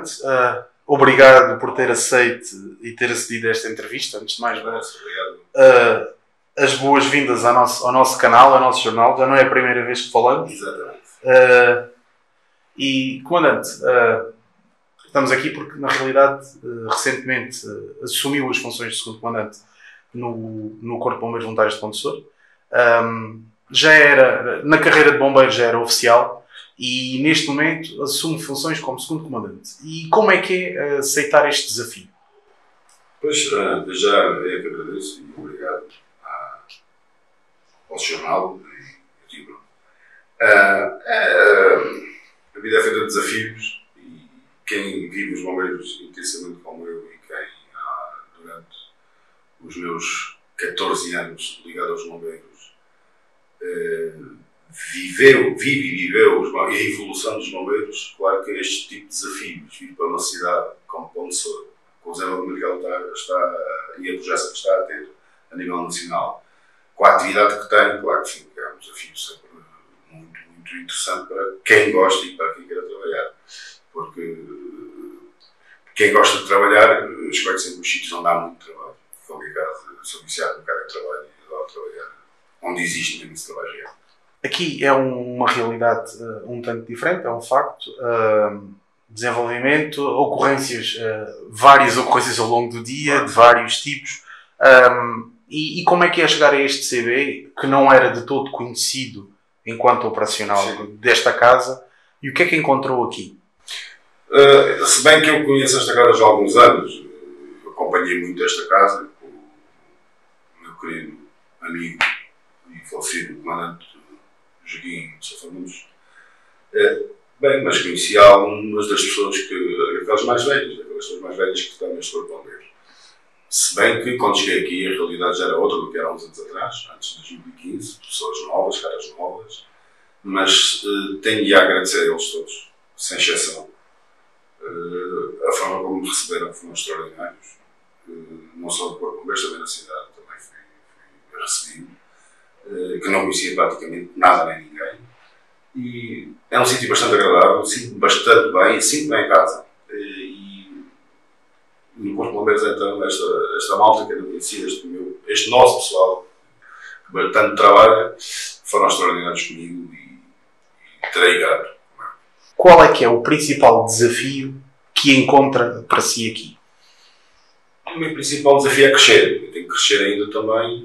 comandante, obrigado por ter aceito e ter acedido a esta entrevista. Antes de mais, as boas-vindas ao nosso canal, ao nosso jornal. Já não é a primeira vez que falamos. Exatamente. E, comandante, estamos aqui porque, na realidade, recentemente assumiu as funções de segundo comandante no Corpo de Bombeiros Voluntários de Ponte Soure. Já era, na carreira de bombeiro já era oficial e neste momento assume funções como segundo comandante. E como é que é aceitar este desafio? Pois, já é que agradeço e obrigado ao jornal e a ti, Bruno. A vida é feita de desafios e quem vive os bombeiros intensamente como eu e quem durante os meus 14 anos ligado aos bombeiros vive e viveu a evolução dos bombeiros, claro que este tipo de desafios, vir para uma cidade como Ponte Soure, com o desenvolvimento que ela está e a projeção que está a ter a nível nacional, com a atividade que tem, claro que sim, é um desafio sempre muito interessante para quem gosta e para quem queira trabalhar, porque quem gosta de trabalhar escolhe sempre os sítios onde há muito trabalho. Obrigado, sou viciado no cara de trabalho e adoro trabalhar onde existe mesmo esse trabalho real. Aqui é uma realidade um tanto diferente, é um facto. Desenvolvimento, ocorrências, várias ocorrências ao longo do dia, de vários tipos. E como é que é chegar a este CB, que não era de todo conhecido enquanto operacional desta casa, e o que é que encontrou aqui? Se bem que eu conheço esta casa já há alguns anos, eu acompanhei muito esta casa, com o meu querido amigo e falecido comandante Joaquim Safanudos. Bem, mas conheci algumas das pessoas aquelas mais velhas que estão neste corpo de bombeiros. Se bem que quando cheguei aqui a realidade já era outra do que era há uns anos atrás, antes de 2015, pessoas novas, caras novas, mas tenho de agradecer a eles todos, sem exceção. A forma como me receberam foram extraordinários, não só do corpo de bombeiros, também na cidade, também fui recebido. Que não conhecia praticamente nada nem ninguém. E é um sítio bastante agradável, sinto-me bastante bem, sinto-me em casa. E no Corpo de Bombeiros, então, esta malta que eu não conhecia, este nosso pessoal, que tanto trabalha, foram extraordinários comigo e terei grato. Qual é que é o principal desafio que encontra para si aqui? O meu principal desafio é crescer. Eu tenho que crescer ainda também.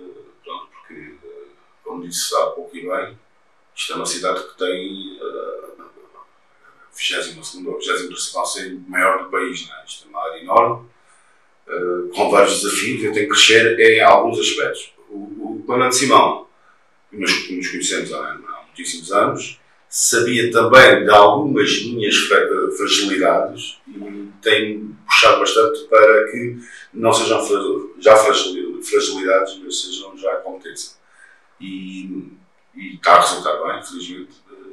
Como disse há pouco e bem, isto é uma cidade que tem a 22ª ou 23ª conselho maior do país. Não é? Isto é uma área enorme, com vários desafios. Eu tenho que crescer em alguns aspectos. O comandante Simão, que nos conhecemos há muitíssimos anos, sabia também de algumas minhas fragilidades e tem puxado bastante para que não sejam já fragilidades, mas sejam já competência. E está a resultar bem, felizmente.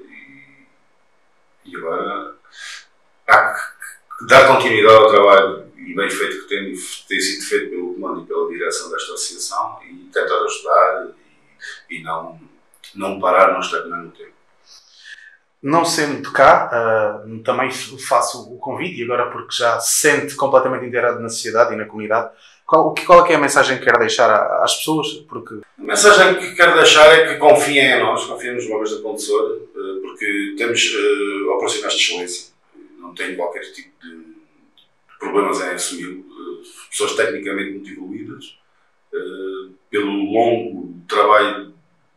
E agora há que dar continuidade ao trabalho e bem feito que tem sido feito pelo comando e pela direção desta associação e tentar ajudar e não parar, não estagnar no tempo. Não sendo de cá, também faço o convite, e agora porque já se sente completamente integrado na sociedade e na comunidade, qual é que é a mensagem que quer deixar às pessoas? Porque a mensagem que quero deixar é que confiem em nós, confiem nos bombeiros da Ponte Soure, porque temos operacionais de excelência, não tenho qualquer tipo de problemas em assumir, pessoas tecnicamente muito evoluídas, pelo longo trabalho de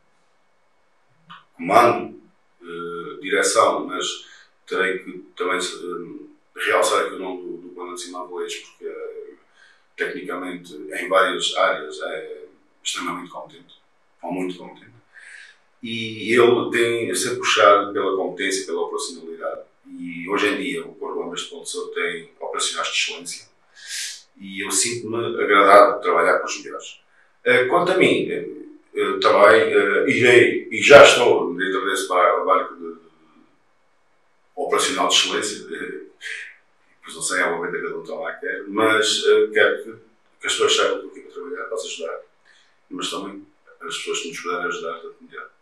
comando, direção, mas terei que também realçar aqui o nome do comandante Simão Valês, porque tecnicamente em várias áreas é extremamente competente, ou muito competente, e ele tem sempre puxado pela competência e pela operacionalidade. E hoje em dia o Corpo de Bombeiros de Ponte Soure tem operacionais de excelência e eu sinto-me agradado de trabalhar com os melhores. Quanto a mim, também irei, e já estou dentro desse barco de operacional de excelência, pois não sei, obviamente cada um está lá quer, mas quero que as pessoas saibam do que é trabalhar, posso ajudar, mas também as pessoas que nos puderem ajudar, tanto melhor.